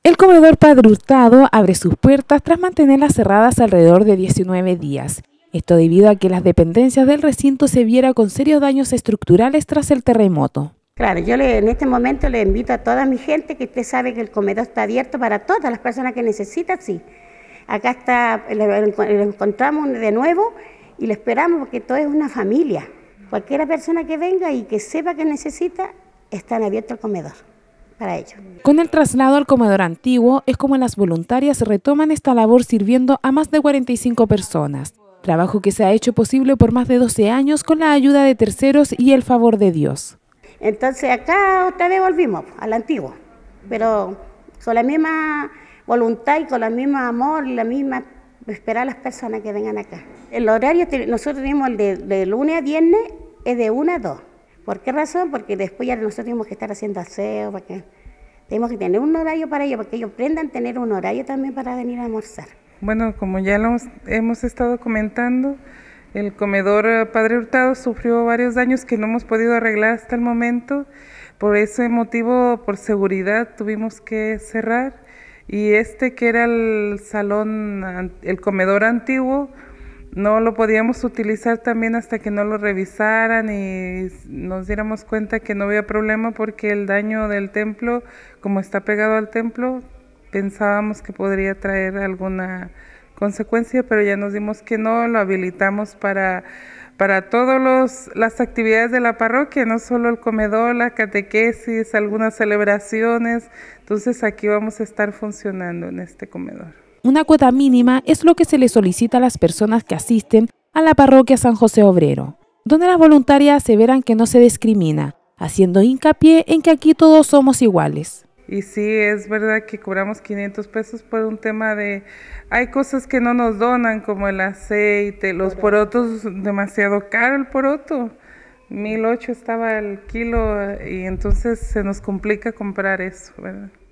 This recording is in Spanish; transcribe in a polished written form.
El comedor Padre Hurtado abre sus puertas tras mantenerlas cerradas alrededor de 19 días. Esto debido a que las dependencias del recinto se viera con serios daños estructurales tras el terremoto. Claro, en este momento le invito a toda mi gente que usted sabe que el comedor está abierto para todas las personas que necesitan, sí. Acá está, lo encontramos de nuevo y le esperamos porque todo es una familia. Cualquier persona que venga y que sepa que necesita, está abierto el comedor para ellos. Con el traslado al comedor antiguo es como las voluntarias retoman esta labor sirviendo a más de 45 personas. Trabajo que se ha hecho posible por más de 12 años con la ayuda de terceros y el favor de Dios. Entonces acá otra vez volvimos al antiguo, pero con la misma voluntad y con el mismo amor y la misma esperar a las personas que vengan acá. El horario nosotros tenemos el de lunes a viernes es de 1 a 2. ¿Por qué razón? Porque después ya nosotros tenemos que estar haciendo aseo, porque tenemos que tener un horario para ellos, porque ellos aprendan a tener un horario también para venir a almorzar. Bueno, como ya lo hemos estado comentando, el comedor Padre Hurtado sufrió varios daños que no hemos podido arreglar hasta el momento. Por ese motivo, por seguridad, tuvimos que cerrar. Y que era el salón, el comedor antiguo, no lo podíamos utilizar también hasta que no lo revisaran y nos diéramos cuenta que no había problema, porque el daño del templo, como está pegado al templo, pensábamos que podría traer alguna consecuencia, pero ya nos dimos que no, lo habilitamos para todas las actividades de la parroquia, no solo el comedor, la catequesis, algunas celebraciones. Entonces aquí vamos a estar funcionando en este comedor. Una cuota mínima es lo que se le solicita a las personas que asisten a la parroquia San José Obrero, donde las voluntarias aseveran que no se discrimina, haciendo hincapié en que aquí todos somos iguales. Y sí, es verdad que cobramos 500 pesos por un tema de... Hay cosas que no nos donan, como el aceite, los porotos, demasiado caro el poroto. 1,800 estaba el kilo y entonces se nos complica comprar eso, ¿verdad?